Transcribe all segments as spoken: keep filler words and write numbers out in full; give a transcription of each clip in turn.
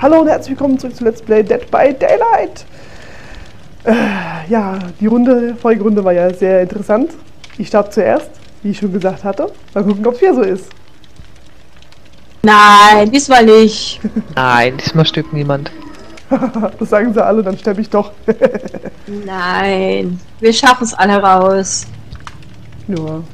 Hallo und herzlich willkommen zurück zu Let's Play Dead by Daylight. Äh, ja, die Runde, vorige Runde war ja sehr interessant. Ich starb zuerst, wie ich schon gesagt hatte. Mal gucken, ob es hier so ist. Nein, diesmal nicht. Nein, diesmal stirbt niemand. Das sagen sie alle, dann sterbe ich doch. Nein, wir schaffen es alle raus. Nur.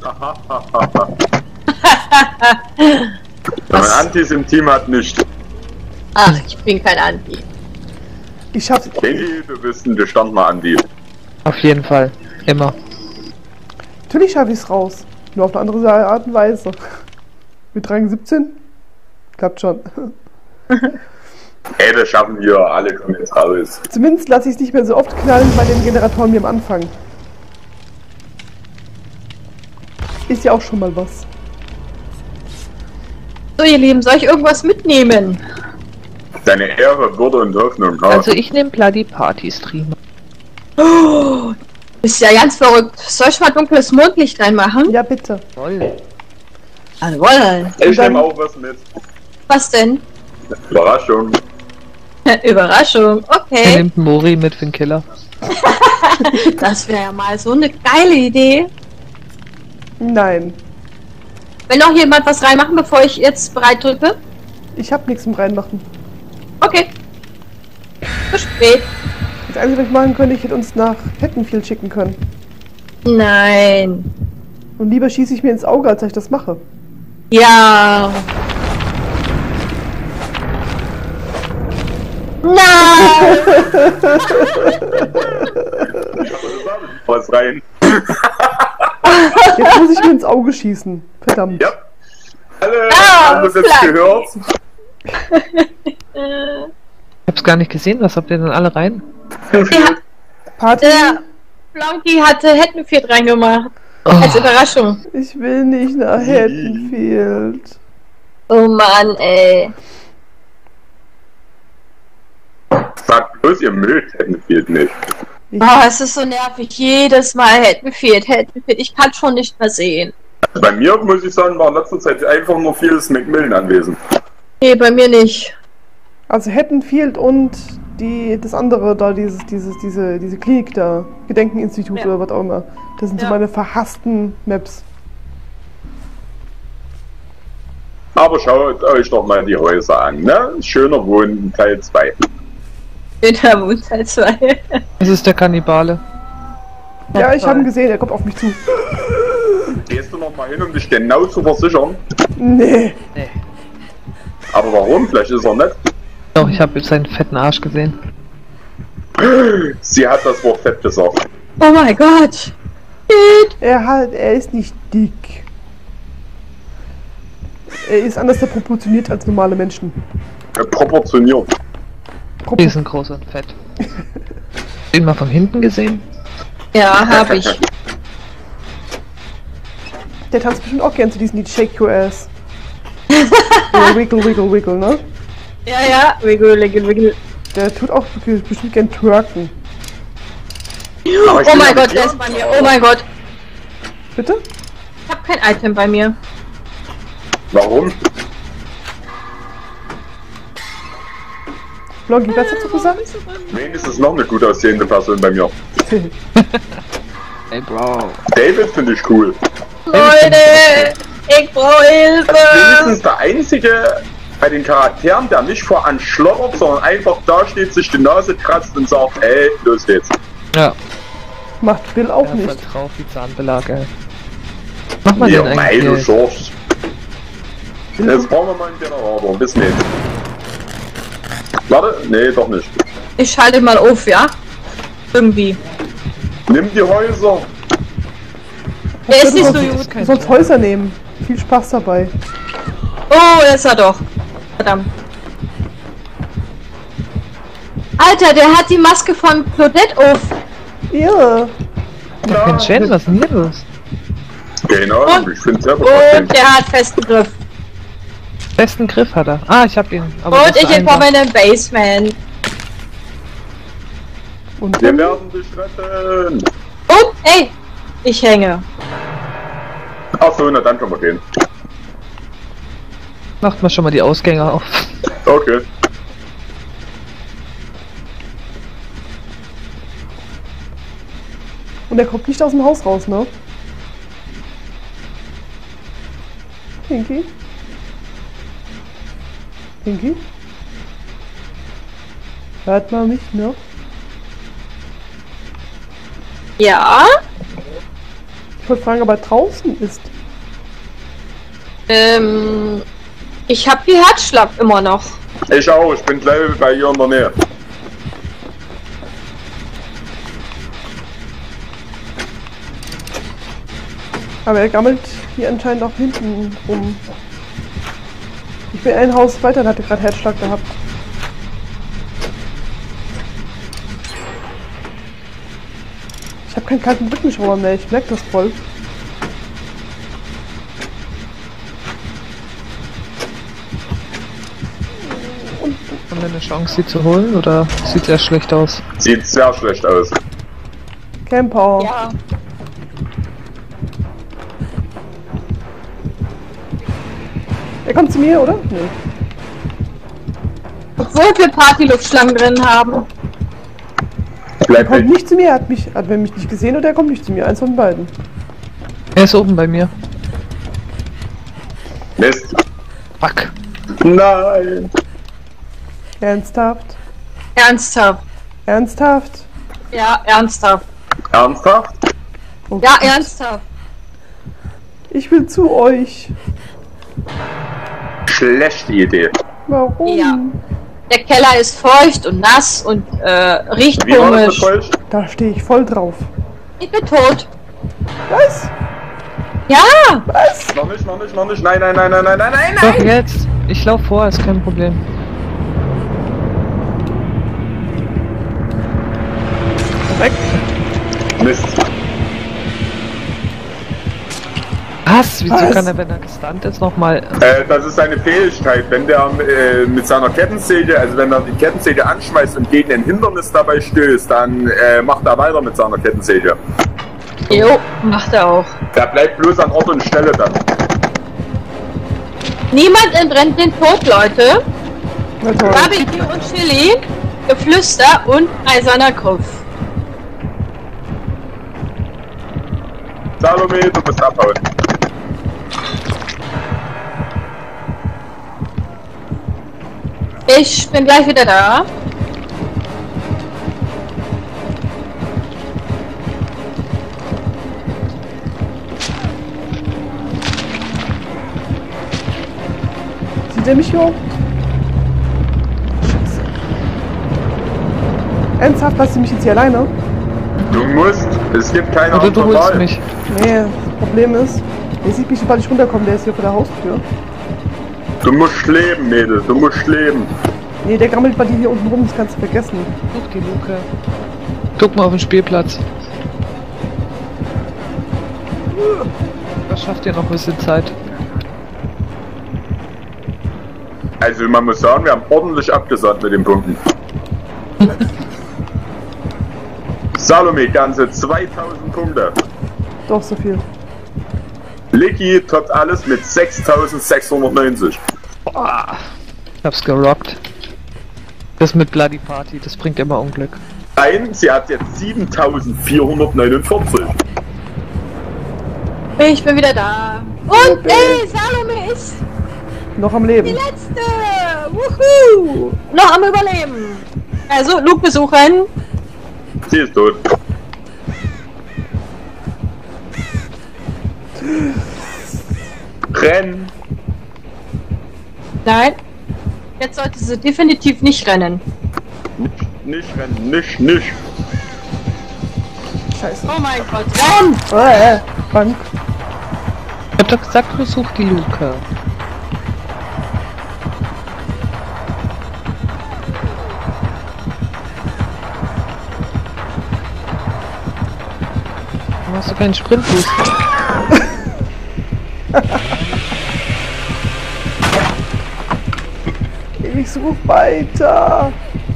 Wenn man Antis im Team hat, nicht. Ach, ich bin kein Anti. Ich schaff's. Kenny, du bist ein gestandener Anti. Auf jeden Fall. Immer. Natürlich schaffe ich es raus. Nur auf eine andere Art und Weise. Mit Rang siebzehn? Klappt schon. Ey, das schaffen wir, alle kommen jetzt raus. Zumindest lasse ich es nicht mehr so oft knallen bei den Generatoren wie am Anfang. Ist ja auch schon mal was. So, ihr Lieben, soll ich irgendwas mitnehmen? Deine Ehre, Würde und Hoffnung. Ha? Also ich nehme Bloody Party Streamer. Oh, ist ja ganz verrückt. Soll ich mal dunkles Mondlicht reinmachen? Ja, bitte. Toll. Jawohl. Ich dann- nehme auch was mit. Was denn? Überraschung. Überraschung, Er okay. nimmt Mori mit für den Killer. Das wäre ja mal so eine geile Idee. Nein. Will noch jemand was reinmachen, bevor ich jetzt bereit drücke? Ich hab nichts zum Reinmachen. Okay. Zu spät. Das Einzige, was ich machen könnte, ich hätte uns nach Haddonfield schicken können. Nein. Und lieber schieße ich mir ins Auge, als dass ich das mache. Ja. Nein! Was rein. Jetzt muss ich mir ins Auge schießen. Verdammt. Ja. Alle Ah, haben das jetzt Flank. gehört. Ich hab's gar nicht gesehen, was habt ihr denn alle rein? Ja, Party? der Blonky hatte Haddonfield reingemacht. Als Überraschung. Ich will nicht nach Haddonfield. Oh Mann, ey. Sagt bloß, ihr mögt Haddonfield nicht. Ich, Oh, es ist so nervig. Jedes Mal Haddonfield, Haddonfield. Ich kann schon nicht mehr sehen. Also bei mir, muss ich sagen, war in letzter Zeit einfach nur vieles Macmillan anwesend. Nee, bei mir nicht. also Haddonfield und die, das andere da, dieses, dieses, diese, diese Klinik da, Gedenkeninstitut Ja. oder was auch immer. Das sind so Ja. meine verhassten Maps. Aber schaut euch doch mal die Häuser an, ne? Schöner Wohnen, Teil zwei. In der Wohnzeit zwei. Das ist der Kannibale. Ja, ich habe ihn gesehen, er kommt auf mich zu. Gehst du noch mal hin, um dich genau zu versichern? Nee. Nee. Aber warum? Vielleicht ist er nett. Doch, ich habe seinen fetten Arsch gesehen. Sie hat das Wort fett gesagt. Oh mein Gott. Er hat, er ist nicht dick. Er ist anders proportioniert als normale Menschen. Äh, Proportioniert. Propor Riesengroß und fett. Hast du ihn mal von hinten gesehen? Ja, hab ich. Der tanzt bestimmt auch gern zu diesem Lied Shake Your Ass. Oder Wiggle, Wiggle, Wiggle, ne? Ja, ja. Wiggle, wiggle, wiggle. Der tut auch bestimmt gern twerken. Aber ich Oh will mein ja Gott, mit der dir- ist bei mir. Oh mein Gott. Bitte? Ich hab kein Item bei mir. Warum? Bloggy, was hast du gesagt? Wenigstens noch eine gut aussehende Person bei mir. Ey, Bro. David finde ich cool. Leute, ich brauche Hilfe. Das ist wenigstens der einzige bei den Charakteren, der nicht voran schlottert, sondern einfach da steht, sich die Nase kratzt und sagt, ey, los geht's. Ja. Macht Bill auch Er ist nicht. halt drauf wie Zahnbelag, ey. Mach mal Ja, den mei, du eigentlich. Schorsch. Jetzt brauchen wir mal einen Generator. Bis nicht. Warte, nee, doch nicht. Ich schalte mal auf, ja? Irgendwie. Nimm die Häuser. Der ist nicht so Du gut. Du sollst Häuser nehmen. Viel Spaß dabei. Oh, ist er doch. Verdammt. Alter, der hat die Maske von Claudette auf. Ja. Ach, Mensch, Jen, was ist denn hier los? Genau, Und- ich finde sehr Und bekannt. der hat festen Griff. Besten Griff hat er. Ah, ich hab ihn. Aber Und das ist ich entkomme einfach. in den Basement. Und Wir werden dich retten. Und, ey, ich hänge. Achso, na dann können wir gehen. Macht mal schon mal die Ausgänge auf. Okay. der kommt nicht aus dem Haus raus, ne? Pinky? Pinky? Hört man mich noch? Ja? Ich wollte fragen, ob er draußen ist. Ähm, ich hab die Herzschlag immer noch. Ich auch, ich bin gleich bei ihr in der Nähe. Aber er gammelt hier anscheinend auch hinten rum. Ich bin ein Haus weiter und hatte gerade Herzschlag gehabt. Ich habe keinen kalten Rückenschauer mehr, ich merke das voll. Haben wir eine Chance, sie zu holen, oder sieht sehr schlecht aus? Sieht sehr schlecht aus. Camper. Ja. Er kommt zu mir, oder? Nee. Obwohl wir Partyluftschlangen drin haben. Er Bleib kommt weg. nicht zu mir, er hat mich, hat mich nicht gesehen oder er kommt nicht zu mir. Eins von beiden. Er ist oben bei mir. Mist. Fuck. Nein. Ernsthaft? Ernsthaft. Ernsthaft? Ja, ernsthaft. Ernsthaft? Oh Ja, Gott. ernsthaft. Ich will zu euch. Schlechte Idee. Warum? Ja. Der Keller ist feucht und nass und äh, riecht Wie war das komisch. mit euch? Da stehe ich voll drauf. Ich bin tot. Was? Ja! Was? Noch nicht, noch nicht, noch nicht. Nein, nein, nein, nein, nein, nein, nein, Doch, nein. jetzt. Ich lauf vor, ist kein Problem. Weg. Mist. Was? Wieso Was? kann er, wenn er gestunt ist, nochmal... Äh, das ist seine Fähigkeit. Wenn der äh, mit seiner Kettensäge, also wenn er die Kettensäge anschmeißt und gegen ein Hindernis dabei stößt, dann äh, macht er weiter mit seiner Kettensäge. Jo, macht er auch. Der bleibt bloß an Ort und Stelle dann. Niemand entbrennt den Tod, Leute. Na toll. Barbecue und Chili, Geflüster und eiserner Griff. Salome, du musst abhauen. Ich bin gleich wieder da. Sieht er mich hier? Scheiße. Ernsthaft, lass du mich jetzt hier alleine? Du musst. Es gibt keine Oder du andere holst Wahl. mich. Nee, das Problem ist, der sieht mich, sobald ich runterkomme, der ist hier vor der Haustür. Du musst leben, Mädel. Du musst leben. Nee, der gammelt bei dir hier unten rum, das kannst du vergessen. Such die Luke. Guck mal auf den Spielplatz. Was schafft ihr noch ein bisschen Zeit? Also man muss sagen, wir haben ordentlich abgesandt mit den Punkten. Salome, ganze zweitausend Punkte. Doch, so viel. Licky toppt alles mit sechstausendsechshundertneunzig. Boah. Ich hab's gerockt. Das mit Bloody Party, das bringt immer Unglück. Nein, sie hat jetzt siebentausendvierhundertneunundvierzig. Ich bin wieder da. Und ey, Salome ist Noch am die Leben. letzte. Wuhu. Noch am Überleben. Also, Luke besuchen. Sie ist tot. Renn! Nein. Jetzt sollte sie definitiv nicht rennen. Nicht rennen, nicht, nicht. Scheiße. Oh mein Gott, renn! Oh, äh, Bank. Ich hab doch gesagt, besuch die Luke. Warum hast du keinen Sprintboost? Ich suche weiter.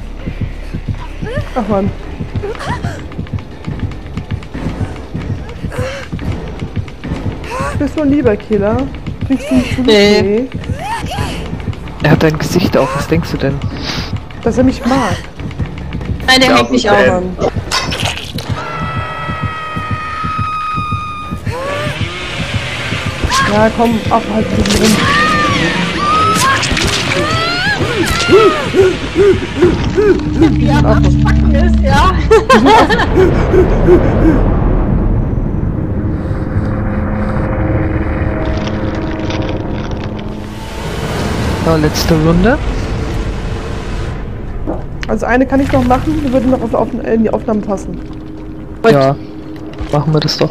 Ach man. Du bist nur ein lieber Killer. Kriegst du nicht Nee. nee. Er hat dein Gesicht auf, was denkst du denn? Dass er mich mag. Nein, der Ja, hängt nicht okay. auf. Mann. Ja, komm, ab halt drin. Wie er am Spacken ist, ja. So, letzte Runde. Also eine kann ich noch machen, die würde noch auf, auf, in die Aufnahmen passen. Ja, machen wir das doch.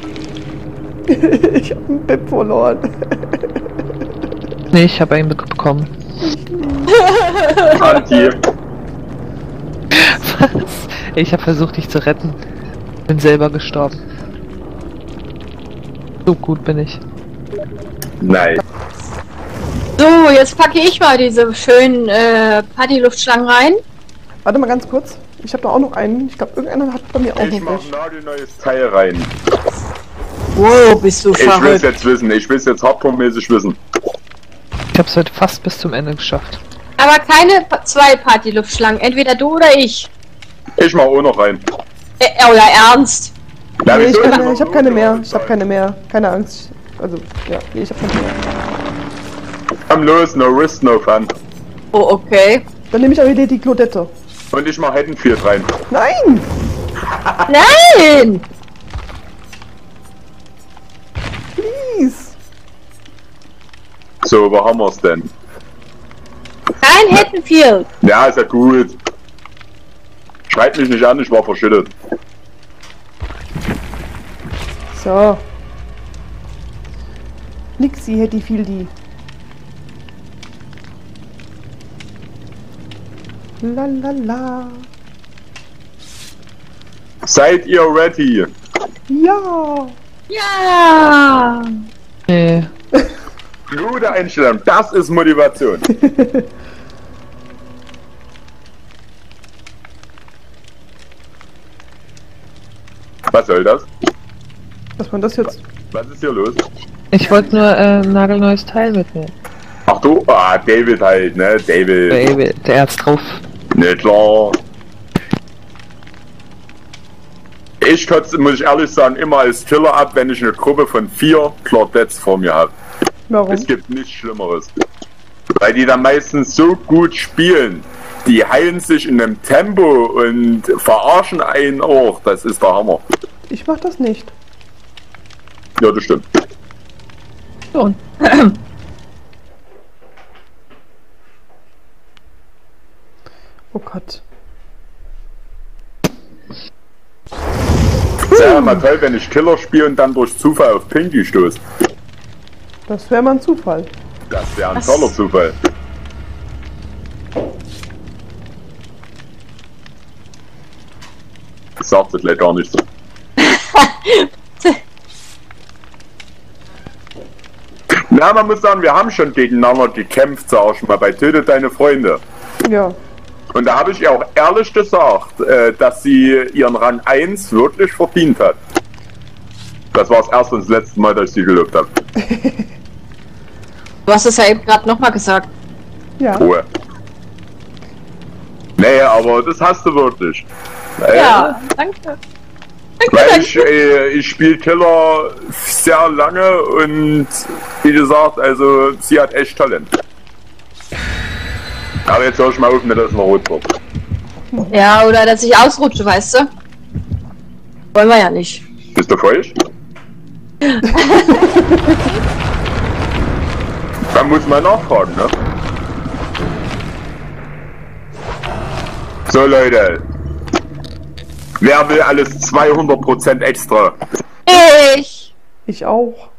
Ich hab einen Pip verloren. Nee, ich habe einen bekommen. Anti. Was? Ich habe versucht, dich zu retten. Bin selber gestorben. So gut bin ich. Nein. So, jetzt packe ich mal diese schönen äh, Partyluftschlangen rein. Warte mal ganz kurz. Ich habe da auch noch einen. Ich glaube, irgendeiner hat bei mir auch Ich noch mach welche. ein nagelneues Teil rein. Wow, bist du Ich will es verrückt. jetzt wissen. Ich will es jetzt hardcore-mäßig wissen. Ich habe es heute fast bis zum Ende geschafft. Aber keine pa zwei Partyluftschlangen, entweder du oder ich. Ich mach auch noch rein. Äh, oder ernst? Ja, Nee, ich, wieso? kann, ich habe keine mehr. Ich habe keine mehr. Keine Angst. Also, ja, nee, ich habe keine mehr. Komm los, no risk, no fun. Oh, okay. Dann nehme ich auch wieder die Claudette. Und ich mach Haddonfield rein. Nein! Nein! Please! So, wo haben wir's denn? Kein Haddonfield. Ja, ist ja gut. Schreit mich nicht an, ich war verschüttet. So. Nixi hätte viel die. La la la. Seid ihr ready? Ja! Ja! Nee. Gute Einstellung, das ist Motivation. Was soll das? Was man das jetzt. Was ist hier los? Ich wollte nur äh, ein nagelneues Teil mitnehmen. Ach du, ah, David halt, ne? David. Baby, der Arzt drauf. Ne, klar. Ich kotze, muss ich ehrlich sagen, immer als Killer ab, wenn ich eine Gruppe von vier Claudettes vor mir habe. Warum? Es gibt nichts Schlimmeres. Weil die dann meistens so gut spielen. Die heilen sich in einem Tempo und verarschen einen auch. Das ist der Hammer. Ich mach das nicht. Ja, das stimmt. Schon. Oh Gott. Ist ja mal toll, wenn ich Killer spiele und dann durch Zufall auf Pinky stoße. Das wäre mal ein Zufall. Das wäre ein Was? toller Zufall. Das sagt sie gleich gar nicht so. Na, man muss sagen, wir haben schon gegeneinander gekämpft, sag ich mal, bei Töte deine Freunde. Ja. Und da habe ich ihr auch ehrlich gesagt, äh, dass sie ihren Rang eins wirklich verdient hat. Das war das erste und das letzte Mal, dass ich sie gelobt habe. Du hast es ja eben gerade nochmal gesagt. Ja. Ruhe. Nee, aber das hast du wirklich. Äh, Ja, danke. Danke, Weil ich, danke. äh, ich spiele Killer sehr lange und wie gesagt, also sie hat echt Talent. Aber jetzt hör ich mal auf, nicht, dass es noch rot wird. Ja, oder dass ich ausrutsche, weißt du? Wollen wir ja nicht. Bist du feucht? Dann muss man nachfragen, ne? So Leute. Wer will alles zweihundert Prozent extra? Ich! Ich auch.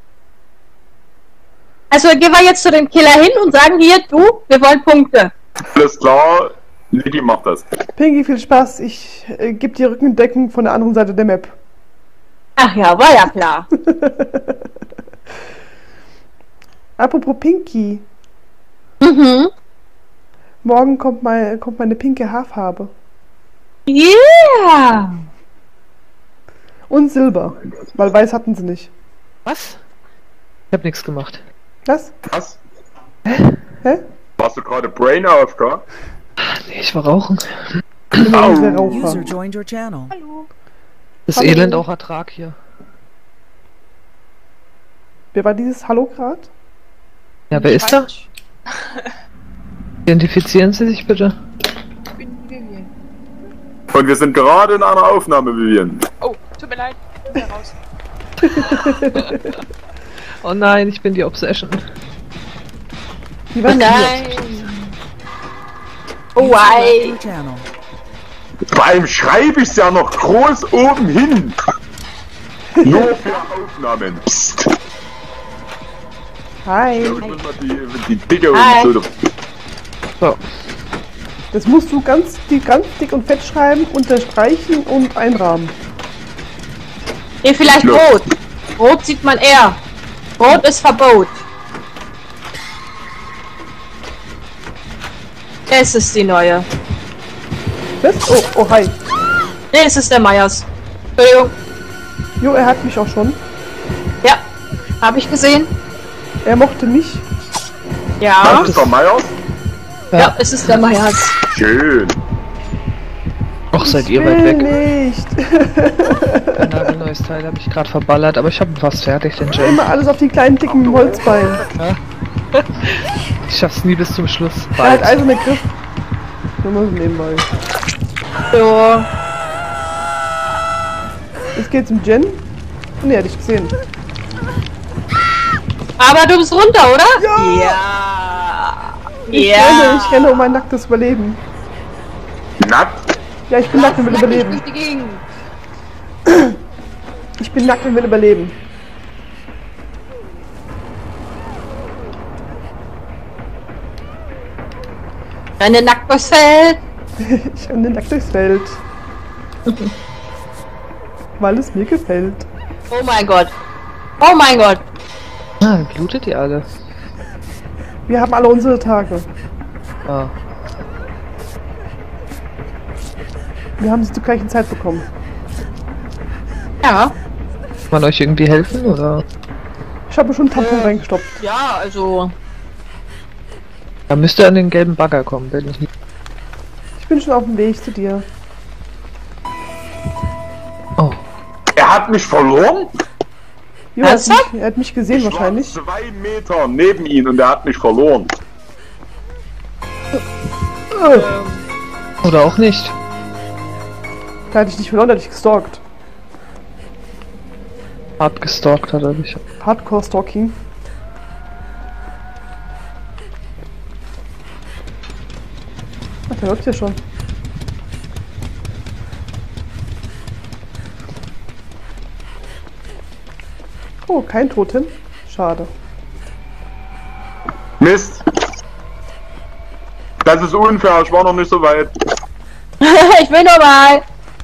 Also gehen wir jetzt zu dem Killer hin und sagen hier, du, wir wollen Punkte. Alles klar, Liddy macht das. Pinky, viel Spaß. Ich äh, gebe dir Rückendeckung von der anderen Seite der Map. Ach ja, war ja klar. Apropos Pinky. Mhm. Morgen kommt, mein, kommt meine pinke Haarfarbe. Yeah! Und Silber. Weil weiß hatten sie nicht. Was? Ich hab nichts gemacht. Was? Was? Hä? Warst du gerade Brain A F K? Nee, ich war rauchen. Ich bin Au. ein sehr Raucher. User joined your channel. Das Hallo. Elend auch Ertrag hier. Wer war dieses Hallo gerade? Ja, wer ist da? Identifizieren Sie sich bitte. Ich bin die Vivian. Und wir sind gerade in einer Aufnahme, Vivian. Oh, tut mir leid. Ich bin raus. Oh nein, ich bin die Obsession. Die war Nein. Oh, wei. Beim Schreibe ich es ja noch groß oben hin. Nur für Aufnahmen. Psst. Hi. Ich muss mal die, die Dicke Hi. und so. So. Das musst du ganz, die, ganz dick und fett schreiben, unterstreichen und einrahmen. Nee, vielleicht Ja. rot. Rot sieht man eher. Rot ist Verbot. Es ist die neue. Was? Oh, oh, hi. Nee, es ist der Meyers. Entschuldigung. Jo, er hat mich auch schon. Ja, habe ich gesehen. Er mochte mich. Ja. Das ist der Meyers. Ja, es ist der Meyers. Schön. Ach, seid ihr Ich weit will weg. nicht. Ein nagelneues Teil habe ich gerade verballert, aber ich habe fast fertig, den Jay. Immer alles auf die kleinen, dicken Holzbeinen. Ich schaff's nie bis zum Schluss. Er hat Bald. eiserne Griff. Nur mal so nebenbei. So. Jetzt geht's um Jen. Oh, ne, hatte ich gesehen. Aber du bist runter, oder? Ja. Ja. Ich Ja. renne, ich renne um mein nacktes Überleben. Nackt. Ja, ich bin nackt und will Nackig überleben. durch die Gegend. Ich bin nackt und will überleben. Renne nackt durchs Feld. Ich renne nackt durchs Feld. Weil es mir gefällt. Oh mein Gott. Oh mein Gott. Ah, blutet ihr alle? Wir haben alle unsere Tage. Ah. Wir haben sie zur gleichen Zeit bekommen. Ja. Kann man euch irgendwie helfen, oder? Ich habe schon einen Tampon reingestopft. Ja, also. Da müsst ihr an den gelben Bagger kommen, wenn ich nicht. Ich bin schon auf dem Weg zu dir. Oh. Er hat mich verloren? Jo, er, hat Ernsthaft? mich, er hat mich gesehen Ich war wahrscheinlich. zwei Meter neben ihn und er hat mich verloren. Oder auch nicht. Da hatte ich nicht verloren, da hatte ich gestalkt. Hart gestalkt hat er dich. Hardcore-Stalking. Ach, der läuft ja schon. Oh, kein Totem. Schade. Mist. Das ist unfair, ich war noch nicht so weit. Ich bin dabei.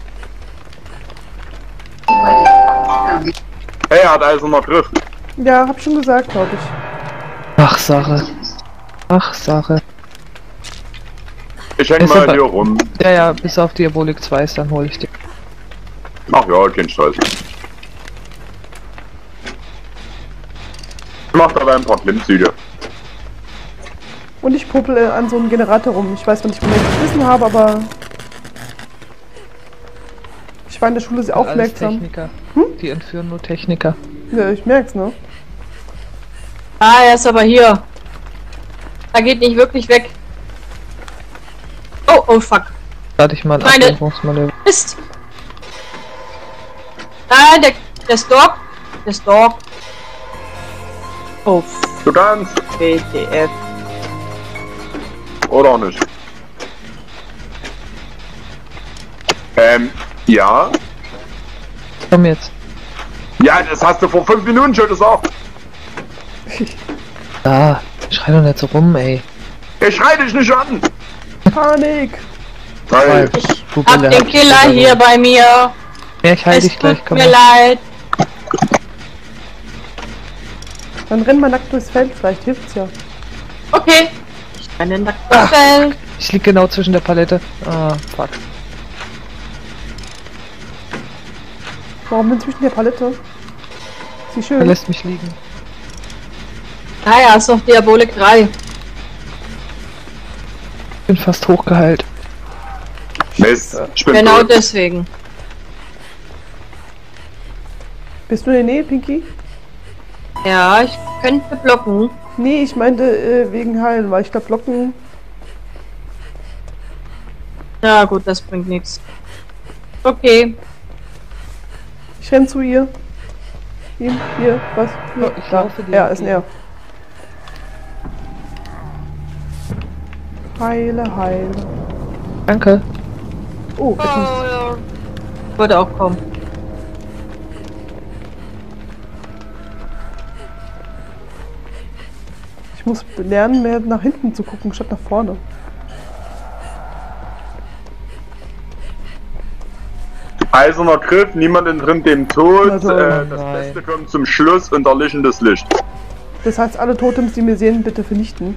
Hey, er hat eiserner Griff. Ja, hab schon gesagt, glaube ich. Ach, Sache. Ach, Sache. Ich häng Ist mal aber- hier rum. Ja, ja, bis auf Diabolik zwei ist, dann hole ich die. Ach ja, kein Stress. Ich mach dabei ein paar Klimmzüge. Und ich puppel äh, an so einem Generator rum. Ich weiß, wann ich von welches Wissen habe, aber ich war in der Schule sehr Alles aufmerksam. Techniker. Die entführen nur Techniker. Ja, ich merk's, ne? Ah, er ist aber hier. Er geht nicht wirklich weg. Oh, oh fuck. Lade ich mal ein Meine- Ablenkungsmanöver. Mist. Ah, der, der Stalk. Der Stalk. Oh, Du kannst. W T F. Oder nicht? Ähm, ja. Komm jetzt. Ja, das hast du vor fünf Minuten schon gesagt. Ah, schrei doch nicht so rum, ey. Ich schrei dich nicht an. Panik! Weil, Du Hab Bille, den hab Killer dich hier bei mir. Ja, ich heil Es dich gleich, tut komm mir her. leid. Dann renn mal nackt durchs Feld, vielleicht hilft's ja. Okay. Ich renne nackt durchs Feld. Ich lieg genau zwischen der Palette. Ah, fuck. Warum denn zwischen der Palette? Ist sie Er schön? lässt mich liegen. Naja, ist doch Diabolik drei. Ich bin fast hochgeheilt. Mist, ich bin Genau tot. Ja, ich könnte blocken. Nee, ich meinte äh, wegen Heilen, weil ich glaube Blocken... Ja gut, das bringt nichts. Okay. Ich renn zu ihr. Ihm, hier, was? Hier. Oh, ich Da. laufe dir Ja, ist ein entgegen. Er. Heile, heile. Danke. Oh, da kommt- Oh, würde auch kommen. ich muss lernen, mehr nach hinten zu gucken, statt nach vorne. Eiserner Griff, niemand entrinnt dem Na Tod. toll. Äh, das Nein. Beste kommt zum Schluss und erlichendes Licht. Das heißt, alle Totems, die wir sehen, bitte vernichten.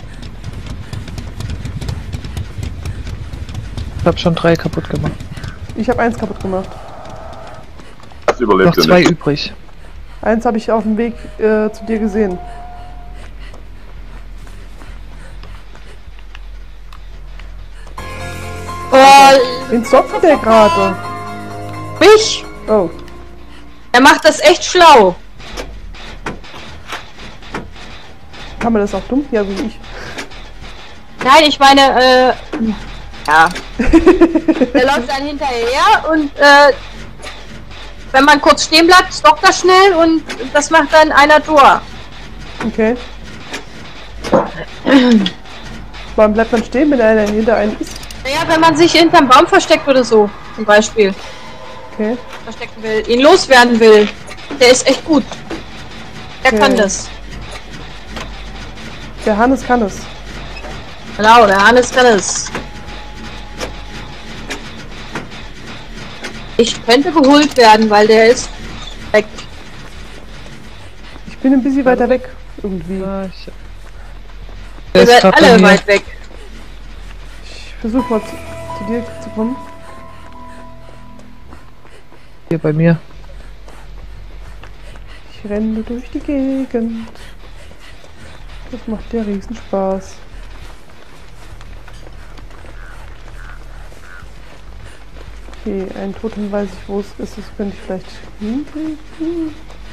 Ich hab schon drei kaputt gemacht. Ich habe eins kaputt gemacht. Das Noch überlebt zwei nicht. übrig. Eins habe ich auf dem Weg äh, zu dir gesehen. Oh, Wen stoppt der gerade? mich! Oh, Er macht das echt schlau. kann man das auch dumm? Ja, wie ich. Nein, ich meine, äh, ja. Der läuft dann hinterher und, äh, wenn man kurz stehen bleibt, stoppt er schnell und das macht dann einer Tor. Okay. Warum bleibt man stehen, wenn einer hinter einem ist? Naja, wenn man sich hinterm Baum versteckt oder so, zum Beispiel, Okay. verstecken will, ihn loswerden will, der ist echt gut. Der Okay. kann das. Der Hannes kann es. Genau, der Hannes kann es. Ich könnte geholt werden, weil der ist weg. Ich bin ein bisschen weiter weg. Irgendwie. Ah, ich... Ihr Der ist seid grad alle bei mir. weit weg. Ich versuche mal zu, zu dir zu kommen. Hier bei mir. Ich renne durch die Gegend. Das macht ja riesen Spaß. Okay, ein Totem weiß ich, wo es ist. Das könnte ich vielleicht hinkriegen.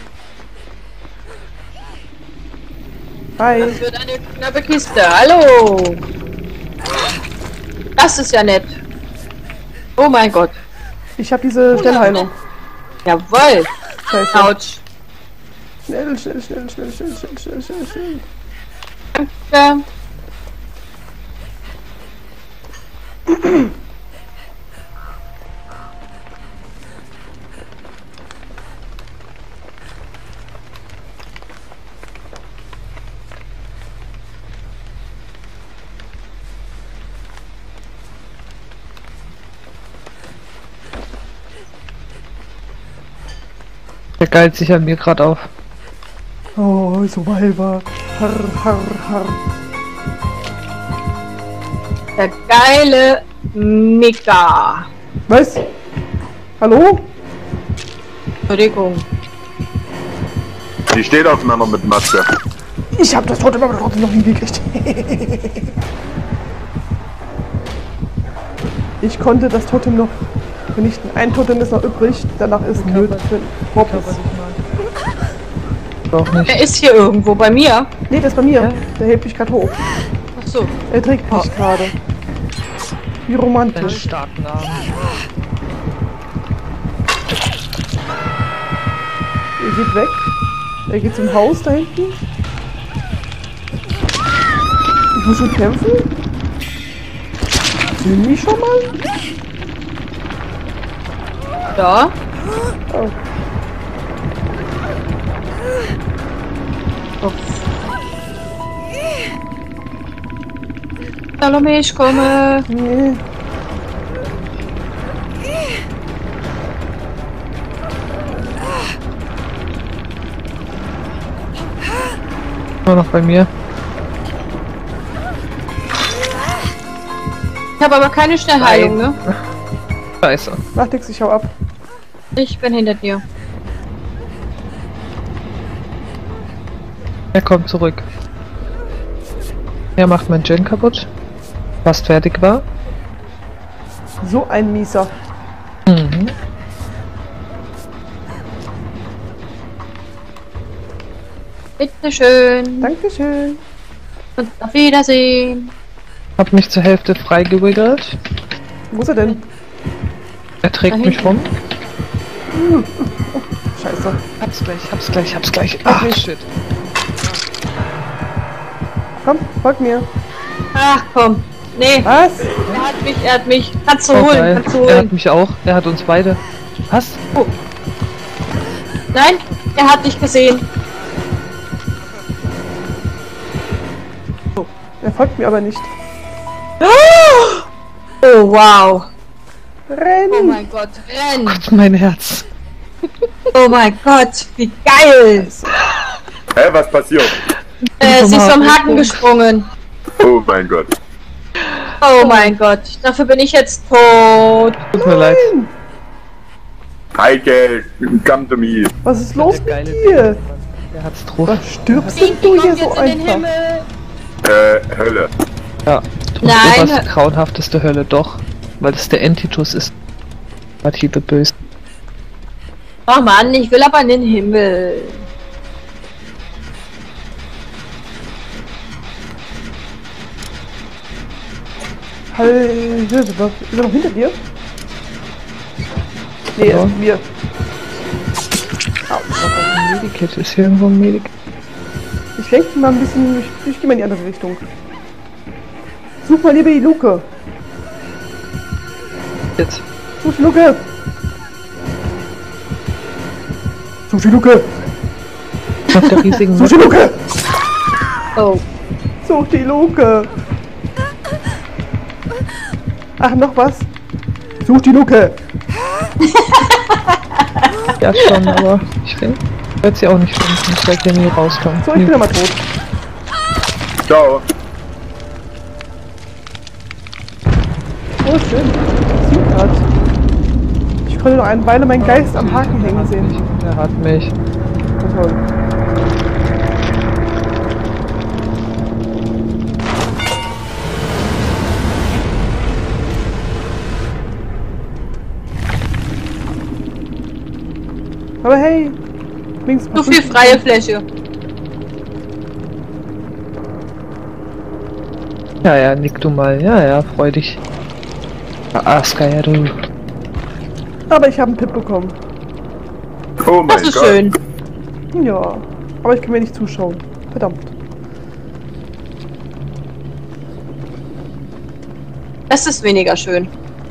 Hi. Das wird eine knappe Kiste. Hallo. Das ist ja nett. Oh mein Gott. Ich habe diese Schnellheilung. Jawohl. Scheiße. Autsch. Schnell, schnell, schnell, schnell, schnell, schnell, schnell, schnell, schnell. Ja. Der geilt sich an mir gerade auf. Oh, Survivor. Har, har, har. Der geile Mika. Was? Hallo? Entschuldigung. Die steht auf Männer mit Maske. Ich habe das Totem aber trotzdem noch nie gekriegt. Ich konnte das Totem noch vernichten. Ein Totem ist noch übrig, danach ist Nöt. Hoppes. Auch nicht. Er ist hier irgendwo bei mir. Nee, das ist bei mir. Der hebt mich gerade hoch. Ach so. Er trägt mich gerade. Wie Einen romantisch. starken Arm. Er geht weg. Er geht zum Haus da hinten. Ich muss schon kämpfen. Sehen die mich schon mal? Ja. Oh. Salome, ich komme. Nee. Nur noch bei mir. Ich habe aber keine Schnellheilung, ne? Scheiße. Mach nix, ich hau ab. Ich bin hinter dir. Er kommt zurück. Er macht mein Gen kaputt. Fast fertig war. So ein Mieser. Mhm. Bitteschön. Dankeschön. Und auf Wiedersehen. Hab mich zur Hälfte freigewiggelt. Wo ist er denn? Er trägt Da mich rum. Scheiße. Hab's gleich, hab's gleich, hab's gleich. Ach, shit. Komm, folg mir. Ach komm. Nee, Was? er hat mich, er hat mich. Kannst du Oh, holen, geil. kannst du Er hat holen. mich auch. Er hat uns beide. Was? Oh. Nein, er hat dich gesehen. Er folgt mir aber nicht. Oh wow. Renn! Oh mein Gott, renn. Gott, mein Herz. Oh mein Gott, wie geil. Hä, was passiert? Äh, sie ist vom Haken Haken. gesprungen. Oh mein Gott. Oh mein Gott, dafür bin ich jetzt tot. Tut mir leid. Heike, come to me. Was ist los Der mit geile dir? Er hat's drauf. Was stirbst Wie denn du hier kommt so jetzt in den einfach? Himmel? Äh, Hölle. Ja. Nein. Oberste grauenhafteste Hölle, doch. Weil es der Entitus ist. Partibe böse. Oh Mann, ich will aber in den Himmel. Halt, ist er noch hinter dir? Nee, Ja. er ist mir. Ein Medikit. Ist hier irgendwo ein Medikit? Ich lenke mal ein bisschen, ich, ich gehe mal in die andere Richtung. Such mal lieber die Luke. Jetzt. Such die Luke. Such die Luke. Nach der riesigen Such die Luke. Oh. Such die Luke. Ach, noch was? Such die Luke. Ja schon, aber ich finde, werde sie auch nicht finden. Ich werde hier nie rauskommen. So, ich bin aber tot. Ciao. Oh, schön. Sieht grad. Ich konnte noch eine Weile meinen Geist am Haken hängen sehen. Er hat mich. Oh, toll. Aber hey, links So viel freie Fläche. Ja, ja, nick du mal. Ja, ja, freu dich. Ah, Aska, ja, du. Aber ich habe einen Pip bekommen. Oh mein Das ist Gott. schön. Ja, aber ich kann mir nicht zuschauen. Verdammt. Das ist weniger schön.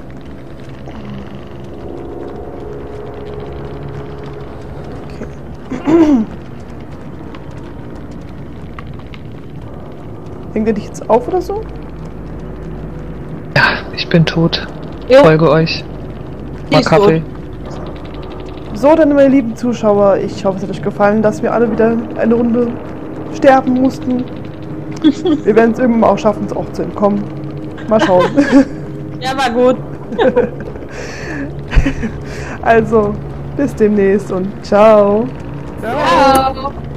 Hängt er dich jetzt auf oder so? Ja, ich bin tot. Jo, Folge euch. die Mal ist Kaffee. tot. So, dann meine lieben Zuschauer, ich hoffe es hat euch gefallen, dass wir alle wieder eine Runde sterben mussten. Wir werden es irgendwann mal auch schaffen, es auch zu entkommen. Mal schauen. Ja, war gut. Also, bis demnächst und ciao. Ciao.